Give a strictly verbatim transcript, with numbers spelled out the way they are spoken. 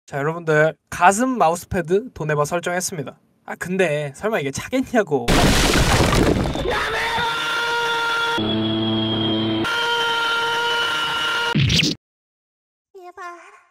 자, 여러분들 가슴 마우스패드 도네바 설정했습니다. 아 근데 설마 이게 차겠냐고. 제발.